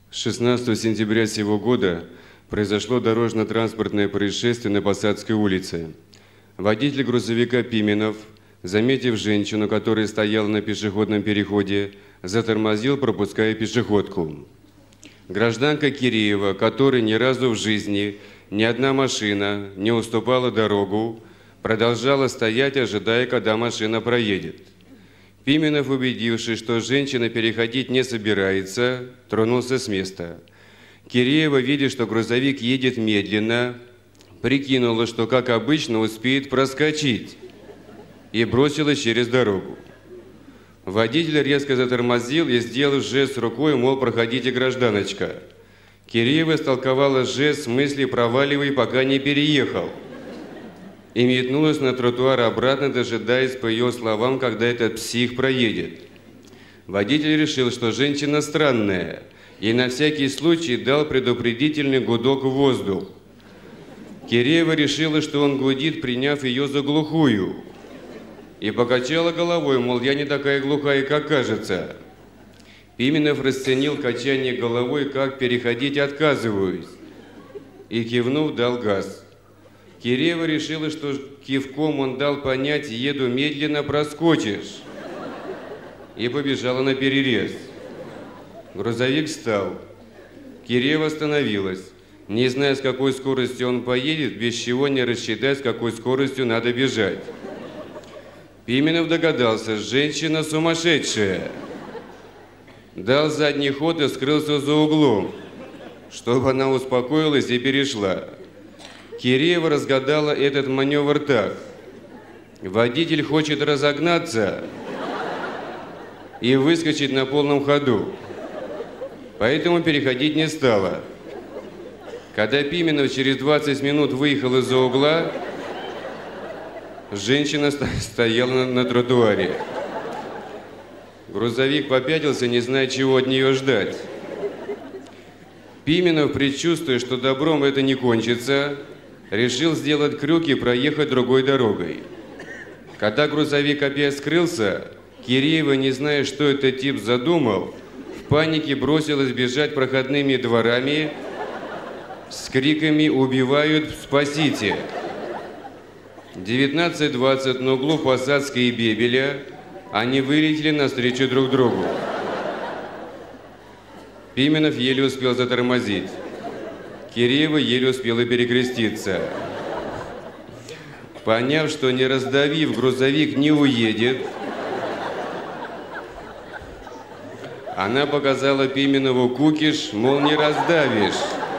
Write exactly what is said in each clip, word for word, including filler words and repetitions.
шестнадцатого сентября сего года произошло дорожно-транспортное происшествие на Посадской улице. Водитель грузовика Пименов, заметив женщину, которая стояла на пешеходном переходе, затормозил, пропуская пешеходку. Гражданка Киреева, которой ни разу в жизни ни одна машина не уступала дорогу, продолжала стоять, ожидая, когда машина проедет. Пименов, убедившись, что женщина переходить не собирается, тронулся с места. Киреева, видя, что грузовик едет медленно, прикинула, что, как обычно, успеет проскочить, и бросилась через дорогу. Водитель резко затормозил и сделал жест рукой, мол, проходите, гражданочка. Киреева истолковала жест в смысле «проваливай, пока не переехал», и метнулась на тротуар обратно, дожидаясь, по ее словам, когда этот псих проедет. Водитель решил, что женщина странная, и на всякий случай дал предупредительный гудок в воздух. Киреева решила, что он гудит, приняв ее за глухую, и покачала головой, мол, я не такая глухая, как кажется. Пименов расценил качание головой, как переходить отказываюсь, и, кивнув, дал газ. Киреева решила, что кивком он дал понять, еду медленно, проскочишь, и побежала на перерез. Грузовик встал. Киреева остановилась, не зная, с какой скоростью он поедет, без чего не рассчитать, с какой скоростью надо бежать. Пименов догадался, женщина сумасшедшая. Дал задний ход и скрылся за углом, чтобы она успокоилась и перешла. Киреева разгадала этот маневр так. Водитель хочет разогнаться и выскочить на полном ходу, поэтому переходить не стала. Когда Пименов через двадцать минут выехал из-за угла, женщина стояла на, на тротуаре. Грузовик попятился, не зная, чего от нее ждать. Пименов, предчувствуя, что добром это не кончится, решил сделать крюк и проехать другой дорогой. Когда грузовик опять скрылся, Киреева, не зная, что этот тип задумал, в панике бросилась бежать проходными дворами с криками «Убивают! Спасите!». девятнадцать двадцать на углу Посадской и Бебеля они вылетели навстречу друг другу. Пименов еле успел затормозить. Киреева еле успела перекреститься. Поняв, что не раздавив, грузовик не уедет, она показала Пименову кукиш, мол, не раздавишь.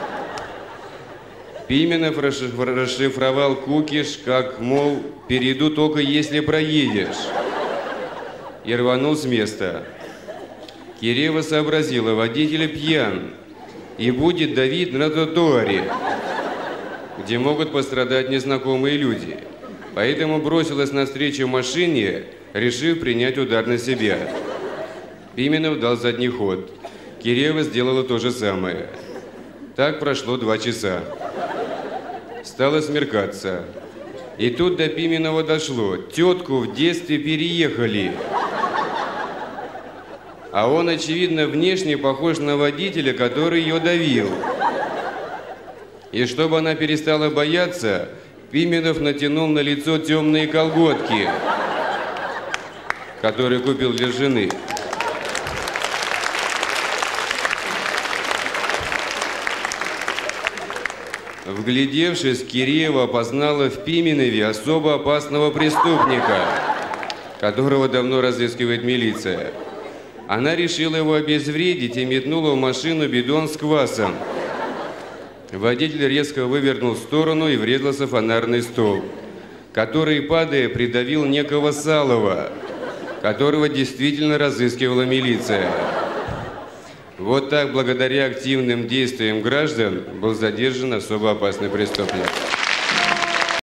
Пименов расшифровал кукиш, как, мол, перейду только если проедешь, и рванул с места. Киреева сообразила, водитель пьян и будет давить на тротуаре, где могут пострадать незнакомые люди. Поэтому бросилась навстречу машине, решив принять удар на себя. Пименов дал задний ход. Киреева сделала то же самое. Так прошло два часа. Стало смеркаться. И тут до Пименова дошло. Тетку в детстве переехали. А он, очевидно, внешне похож на водителя, который ее давил. И чтобы она перестала бояться, Пименов натянул на лицо темные колготки, которые купил для жены. Вглядевшись, Киреева опознала в Пименове особо опасного преступника, которого давно разыскивает милиция. Она решила его обезвредить и метнула в машину бидон с квасом. Водитель резко вывернул в сторону и врезался в фонарный столб, который, падая, придавил некого Салова, которого действительно разыскивала милиция. Вот так, благодаря активным действиям граждан, был задержан особо опасный преступник.